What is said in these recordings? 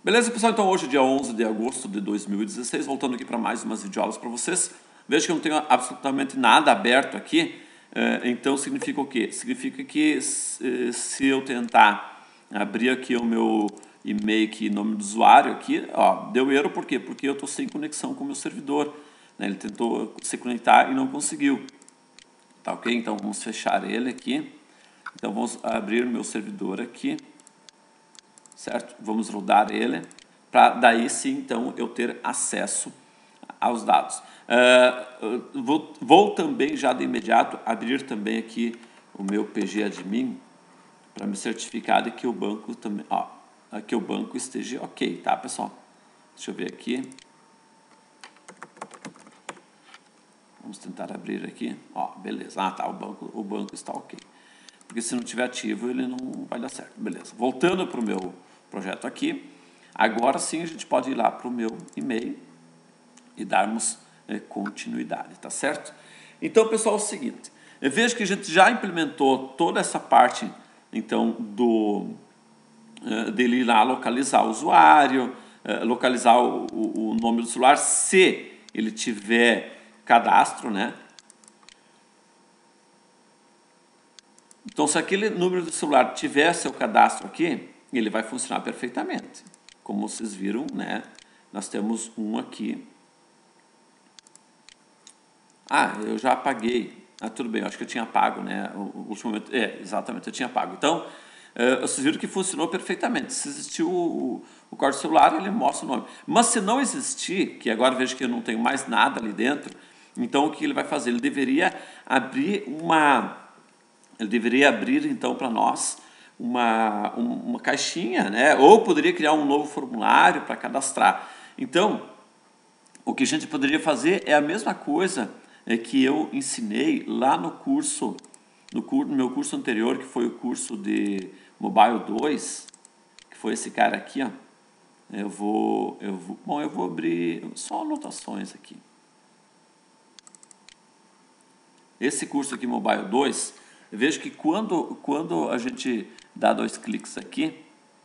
Beleza, pessoal? Então hoje, dia 11 de agosto de 2016, voltando aqui para mais umas videoaulas para vocês. Veja que eu não tenho absolutamente nada aberto aqui, então significa o quê? Significa que se eu tentar abrir aqui o meu e-mail aqui, nome do usuário aqui, ó, deu erro, por quê? Porque eu estou sem conexão com o meu servidor, né? Ele tentou se conectar e não conseguiu, tá ok? Então vamos fechar ele aqui, então vamos abrir o meu servidor aqui. Certo? Vamos rodar ele para daí sim então eu ter acesso aos dados. Vou também já de imediato abrir também aqui o meu PG Admin para me certificar de que o banco também, ó, que o banco esteja ok, tá, pessoal? Deixa eu ver aqui. Vamos tentar abrir aqui, ó, beleza. Ah, tá, o banco está ok. Porque se não estiver ativo, ele não vai dar certo. Beleza. Voltando para o meu projeto aqui, agora sim a gente pode ir lá para o meu e-mail e darmos continuidade, tá certo? Então, pessoal, é o seguinte, veja que a gente já implementou toda essa parte, então, dele ir lá localizar o usuário, localizar o nome do celular, se ele tiver cadastro, né? Então, se aquele número do celular tiver seu cadastro aqui, ele vai funcionar perfeitamente. Como vocês viram, né? Nós temos um aqui. Ah, eu já apaguei. Ah, tudo bem, eu acho que eu tinha pago, né? O último momento. Exatamente, eu tinha pago. Então, vocês viram que funcionou perfeitamente. Se existiu o código celular, ele mostra o nome. Mas se não existir, que agora vejo que eu não tenho mais nada ali dentro, então o que ele vai fazer? Ele deveria abrir então para nós uma caixinha, né? Ou poderia criar um novo formulário para cadastrar. Então, o que a gente poderia fazer é a mesma coisa que eu ensinei lá no meu curso anterior, que foi o curso de Mobile 2, que foi esse cara aqui, ó. Eu vou abrir só anotações aqui. Esse curso aqui, Mobile 2, eu vejo que quando a gente dá 2 cliques aqui,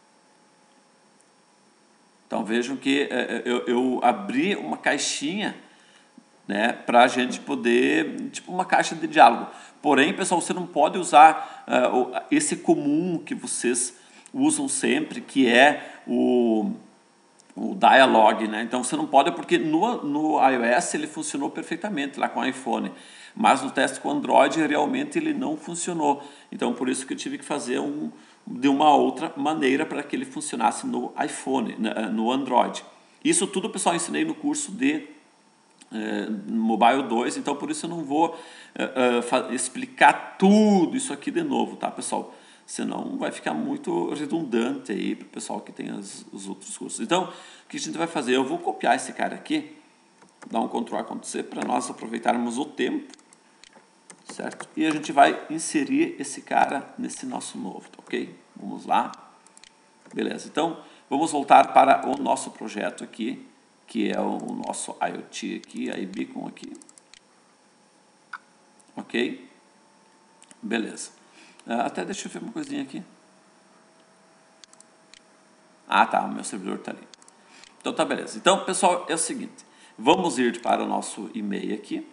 então vejam que eu abri uma caixinha, né, para a gente poder, tipo uma caixa de diálogo. Porém, pessoal, você não pode usar esse comum que vocês usam sempre, que é o dialog, né? Então você não pode, porque no iOS ele funcionou perfeitamente lá com o iPhone, mas no teste com o Android realmente ele não funcionou. Então por isso que eu tive que fazer de uma outra maneira para que ele funcionasse no iPhone, no Android. Isso tudo, pessoal, eu ensinei no curso de Mobile 2, então por isso eu não vou explicar tudo isso aqui de novo, tá, pessoal? Senão vai ficar muito redundante aí para o pessoal que tem os outros cursos. Então, o que a gente vai fazer? Eu vou copiar esse cara aqui, dar um Ctrl+A, Ctrl+C para nós aproveitarmos o tempo, certo? E a gente vai inserir esse cara nesse nosso novo, tá ok? Vamos lá. Beleza, então vamos voltar para o nosso projeto aqui, que é o nosso IoT aqui, a iBeacon aqui. Ok? Beleza. Até deixa eu ver uma coisinha aqui. Ah, tá, o meu servidor está ali. Então tá, beleza. Então, pessoal, é o seguinte. Vamos ir para o nosso e-mail aqui.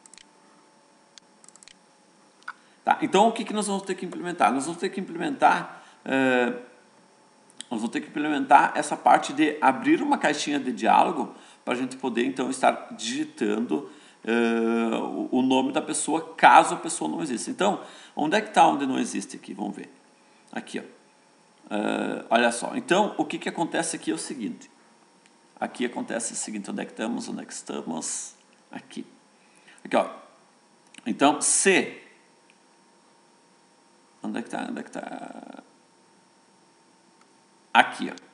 Tá, então o que nós vamos ter que implementar? Nós vamos ter que implementar essa parte de abrir uma caixinha de diálogo para a gente poder então estar digitando o nome da pessoa caso a pessoa não exista. Então, onde é que está onde não existe aqui? Vamos ver. Aqui, ó. Olha só. Então, o que acontece aqui é o seguinte. Aqui acontece o seguinte. Onde é que estamos? Onde é que estamos? Aqui. Aqui, ó. Então, se... Onde é que está? Onde é que está? Aqui, ó.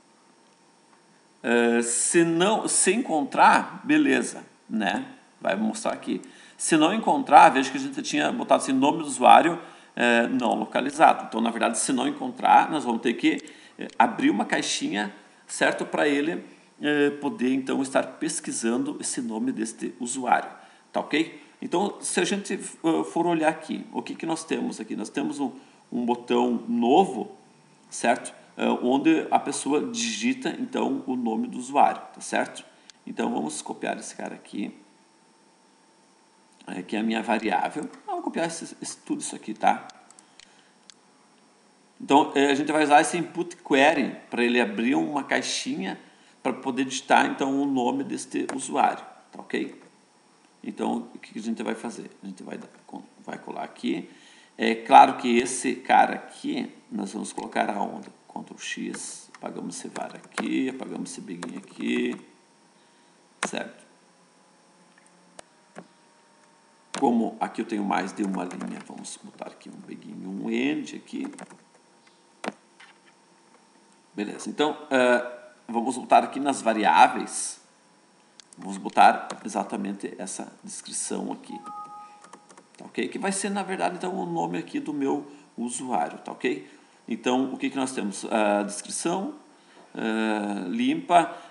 Se encontrar, beleza, né? Vai mostrar aqui. Se não encontrar, veja que a gente tinha botado assim, nome do usuário não localizado. Então, na verdade, se não encontrar, nós vamos ter que abrir uma caixinha, certo? Para ele poder, então, estar pesquisando esse nome deste usuário. Tá ok? Então, se a gente for olhar aqui, o que nós temos aqui? Nós temos um botão novo, certo? onde a pessoa digita, então, o nome do usuário, tá certo? Então, vamos copiar esse cara aqui, que é a minha variável. Vamos copiar tudo isso aqui, tá? Então, a gente vai usar esse input query para ele abrir uma caixinha para poder digitar, então, o nome deste usuário, tá ok? Então, o que a gente vai fazer? A gente vai colar aqui. É claro que esse cara aqui, nós vamos colocar aonde? Ctrl X, apagamos esse var aqui, apagamos esse begin aqui, certo? Como aqui eu tenho mais de uma linha, vamos botar aqui um begin e um end aqui. Beleza, então, vamos botar aqui nas variáveis, vamos botar exatamente essa descrição aqui, tá ok? Que vai ser, na verdade, então, o nome aqui do meu usuário, tá ok? Então, o que nós temos? A descrição, limpa,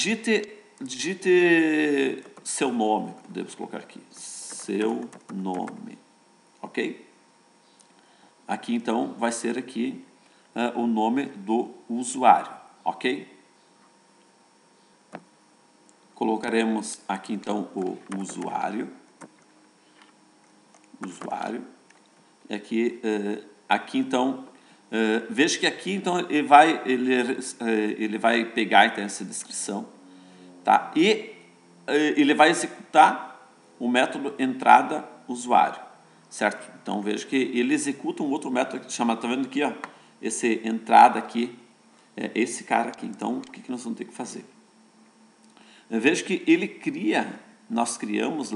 digite seu nome, podemos colocar aqui, seu nome, ok? Aqui, então, vai ser aqui o nome do usuário, ok? Colocaremos aqui, então, o usuário. E aqui então, veja que aqui, então, ele vai pegar, então, essa descrição, tá? E ele vai executar o método entrada usuário, certo? Então, veja que ele executa um outro método chamado, tá vendo aqui, ó? Esse entrada aqui, esse cara aqui. Então, o que nós vamos ter que fazer? Veja que ele nós criamos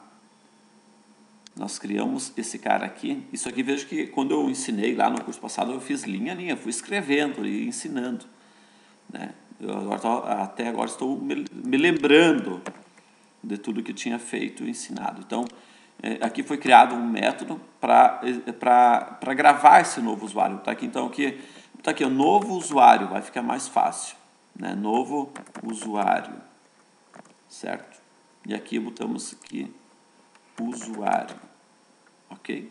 esse cara aqui. Isso aqui, veja que quando eu ensinei lá no curso passado, eu fiz linha a linha, fui escrevendo e ensinando, né? Até agora estou me lembrando de tudo que eu tinha feito e ensinado. Então, aqui foi criado um método para gravar esse novo usuário. Tá aqui, então, tá aqui, o novo usuário, vai ficar mais fácil, né? Novo usuário, certo? E aqui botamos aqui usuário, ok?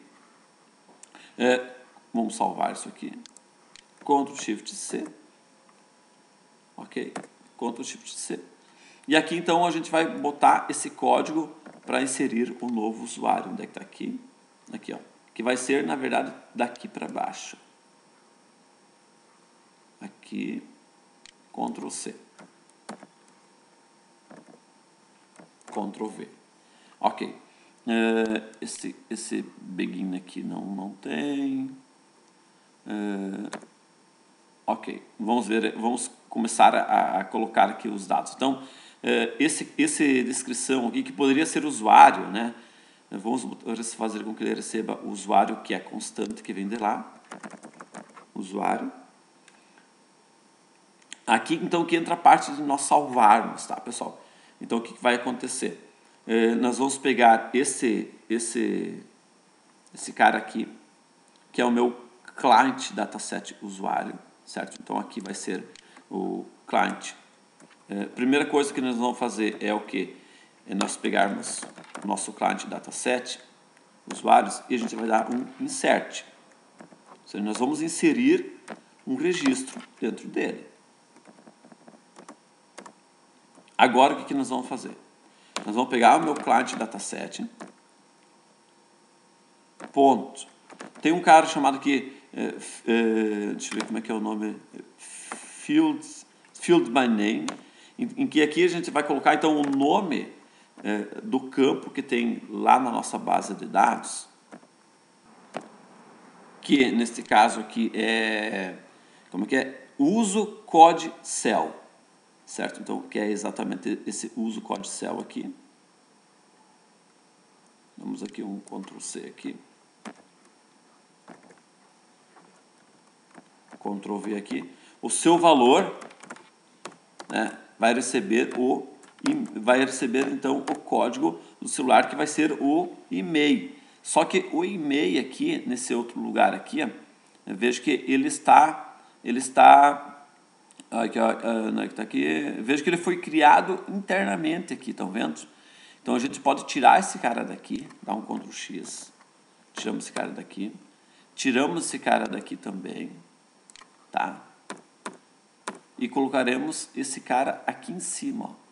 Vamos salvar isso aqui. Ctrl Shift C, ok? Ctrl Shift C. E aqui, então, a gente vai botar esse código para inserir o novo usuário. Onde é que está aqui? Aqui, ó. Que vai ser, na verdade, daqui para baixo. Aqui, Ctrl C. Ctrl V. Ok. Esse begin aqui não tem. Ok. Vamos começar a colocar aqui os dados. Então, esse descrição aqui, que poderia ser usuário, né? Vamos fazer com que ele receba o usuário que é constante, que vem de lá. Usuário. Aqui, então, que entra a parte de nós salvarmos, tá, pessoal? Então, o que vai acontecer? Nós vamos pegar esse cara aqui, que é o meu client dataset usuário, certo? Então, aqui vai ser o client. Primeira coisa que nós vamos fazer é o quê? É nós pegarmos o nosso client dataset, usuários, e a gente vai dar um insert. Ou seja, nós vamos inserir um registro dentro dele. Agora, o que nós vamos fazer? Nós vamos pegar o meu client dataset, ponto. Tem um cara chamado aqui, deixa eu ver como é que é o nome, field by name, em que aqui a gente vai colocar, então, o nome do campo que tem lá na nossa base de dados, que neste caso aqui como é que é? Uso code cell, certo? Então, que é exatamente esse uso code cell aqui. Vamos aqui um Ctrl C aqui. Ctrl V aqui. O seu valor, né, vai receber então o código do celular, que vai ser o e-mail. Só que o e-mail aqui, nesse outro lugar aqui, veja que ele está aqui, tá aqui, veja que ele foi criado internamente aqui, estão vendo? Então a gente pode tirar esse cara daqui, dar um Ctrl X, tiramos esse cara daqui, tiramos esse cara daqui também, tá? e colocaremos esse cara aqui em cima, ó.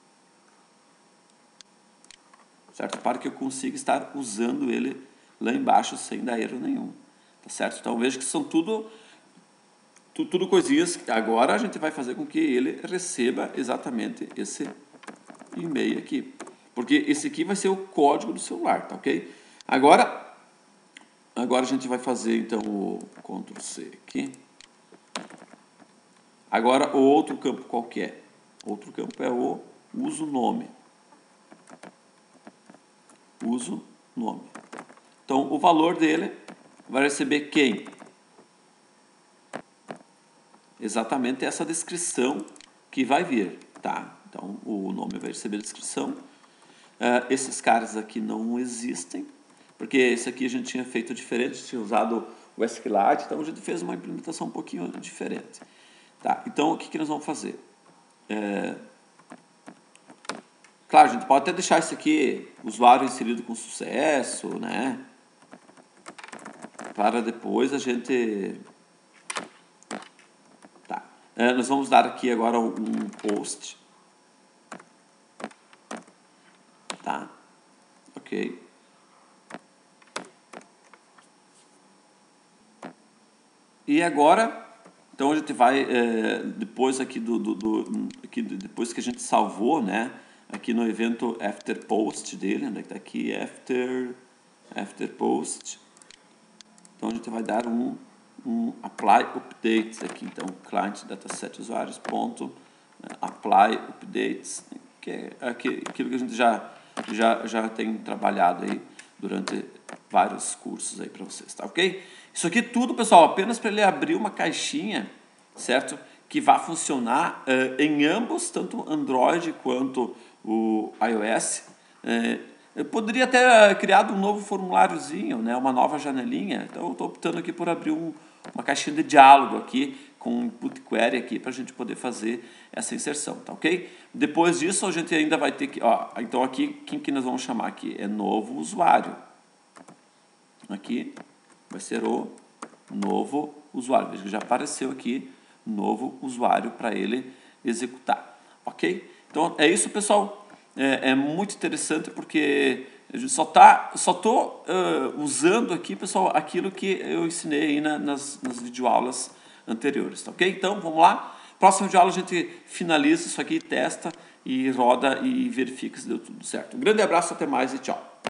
Certo? Para que eu consiga estar usando ele lá embaixo sem dar erro nenhum. Tá certo? Então veja que são tudo coisinhas que agora a gente vai fazer com que ele receba exatamente esse e-mail aqui. Porque esse aqui vai ser o código do celular, tá ok? Agora a gente vai fazer então o Ctrl C aqui. Agora o outro campo qual que é? Outro campo é o uso nome. Uso nome. Então o valor dele vai receber quem? Exatamente essa descrição que vai vir, tá? Então o nome vai receber a descrição. Esses caras aqui não existem, porque esse aqui a gente tinha feito diferente, tinha usado o SQLite, então a gente fez uma implementação um pouquinho diferente. Tá? Então o que nós vamos fazer? Claro, a gente pode até deixar isso aqui, usuário inserido com sucesso, né? Para depois a gente... Tá. Nós vamos dar aqui agora um post. Tá? Ok. E agora, então a gente vai, depois aqui depois que a gente salvou, né? Aqui no evento after post dele, onde é que tá aqui? After post. Então a gente vai dar um apply updates aqui, então client dataset usuários ponto apply updates, que é aquilo que a gente já tem trabalhado aí durante vários cursos aí para vocês, tá ok? Isso aqui tudo, pessoal, apenas para ele abrir uma caixinha, certo? Que vai funcionar em ambos, tanto Android quanto o iOS. Eu poderia ter criado um novo formuláriozinho, né, uma nova janelinha. Então eu estou optando aqui por abrir uma caixinha de diálogo aqui com um input query aqui para a gente poder fazer essa inserção, tá ok? Depois disso a gente ainda vai ter que, ó, então aqui quem que nós vamos chamar aqui é novo usuário. Aqui vai ser o novo usuário. Veja que já apareceu aqui novo usuário para ele executar, ok? Então é isso, pessoal. É muito interessante porque a gente só estou usando aqui, pessoal, aquilo que eu ensinei aí nas videoaulas anteriores, tá ok? Então vamos lá. Próxima videoaula a gente finaliza isso aqui, testa e roda e verifica se deu tudo certo. Um grande abraço, até mais e tchau.